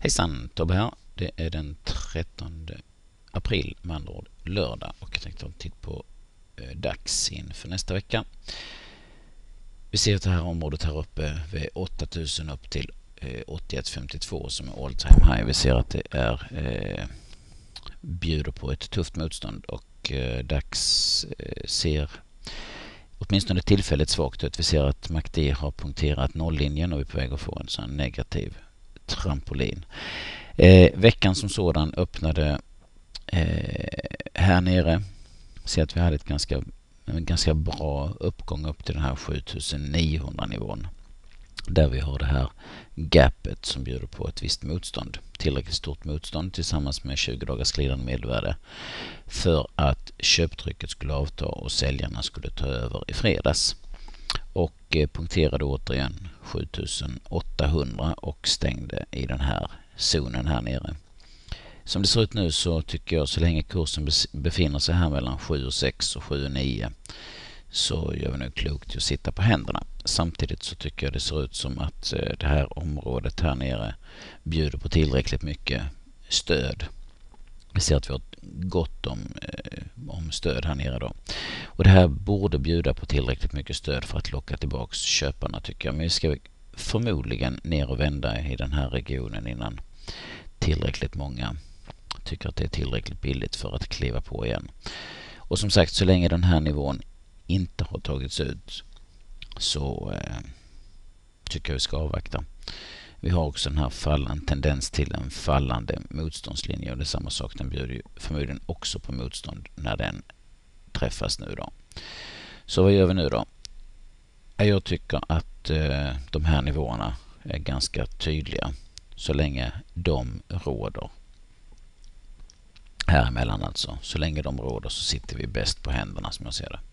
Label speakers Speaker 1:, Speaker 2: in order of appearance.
Speaker 1: Hejsan, Tobbe här. Det är den 13 april, med andra ord lördag, och jag tänkte ta en titt på DAX inför nästa vecka. Vi ser att det här området här uppe vid 8000 upp till 81,52 som är all time high. Vi ser att det är bjuder på ett tufft motstånd, och DAX ser åtminstone tillfälligt svagt ut. Vi ser att MACD har punkterat nolllinjen och vi är på väg att få en sån negativ trampolin. Veckan som sådan öppnade här nere. Ser att vi hade en ganska bra uppgång upp till den här 7900 nivån. Där vi har det här gapet som bjuder på ett visst motstånd. Tillräckligt stort motstånd tillsammans med 20 dagars glidande medelvärde för att köptrycket skulle avta och säljarna skulle ta över i fredags. Och punkterade återigen 7800 och stängde i den här zonen här nere. Som det ser ut nu så tycker jag, så länge kursen befinner sig här mellan 7,6 och 7,9 så gör vi nu klokt att sitta på händerna. Samtidigt så tycker jag det ser ut som att det här området här nere bjuder på tillräckligt mycket stöd. Vi ser att vi har gott om stöd här nere då. Och det här borde bjuda på tillräckligt mycket stöd för att locka tillbaka köparna, tycker jag. Men vi ska förmodligen ner och vända i den här regionen innan tillräckligt många tycker att det är tillräckligt billigt för att kliva på igen. Och som sagt, så länge den här nivån inte har tagits ut så tycker jag vi ska avvakta. Vi har också den här en tendens till en fallande motståndslinje, och det är samma sak, den bjuder ju förmodligen också på motstånd när den träffas nu då. Så vad gör vi nu då? Jag tycker att de här nivåerna är ganska tydliga så länge de råder. Här emellan alltså. Så länge de råder så sitter vi bäst på händerna, som jag ser det.